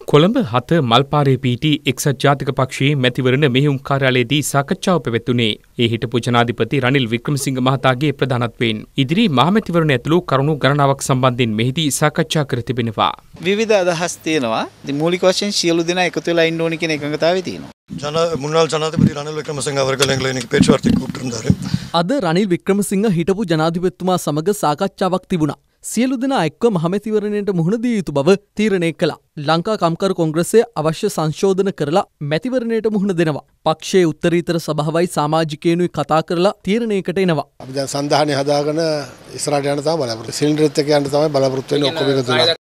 කොළඹ 7 මල්පාරේ පීටි එක්සත් ජාතික පක්ෂයේ මැතිවරණ මෙහෙයුම් කාර්යාලයේදී සාකච්ඡාව පැවැත්වුණේ ඒ හිටපු ජනාධිපති රනිල් වික්‍රමසිංහ මහතාගේ ප්‍රධානත්වයෙන්. ඉදිරි මහමැතිවරණ ඇතුළු කරුණු ගණනාවක් සම්බන්ධයෙන් මෙහිදී සාකච්ඡා කර තිබෙනවා. විවිධ අදහස් තියෙනවා. ඉතින් මූලික වශයෙන් සියලු දෙනා එකතු වෙලා ඉන්න ඕනි කියන එකඟතාවය තියෙනවා. முன்னாள் ஜனாதிபதி ரணில் விக்ரமசிங்க அவர்கள் எங்களை இன்னைக்கு பேச்சுவார்த்தைக்கு கூப்பிட்டிருந்தாரு. අද රනිල් වික්‍රමසිංහ හිටපු ජනාධිපතිතුමා සමග සාකච්ඡාවක් තිබුණා. සියලු දෙනා එක්ව මහමැතිවරණයට මුහුණ දිය යුතු බව තීරණය කළා. ලංකා කම්කරු කොංග්‍රසය අවශ්‍ය සංශෝධන කරලා මැතිවරණයට මුහුණ දෙනවා. පක්ෂයේ උත්තරීතර සභාවයි සමාජිකයනුයි කතා කරලා තීරණයකට එනවා. අපි දැන් සන්ධානය හදාගෙන ඉස්සරහට යන්න තමයි බලාපොරොත්තු. සිලින්ඩරෙත් එක යන්න තමයි බලාපොරොත්තු වෙන්නේ ඔක්කොම එකතු වෙලා.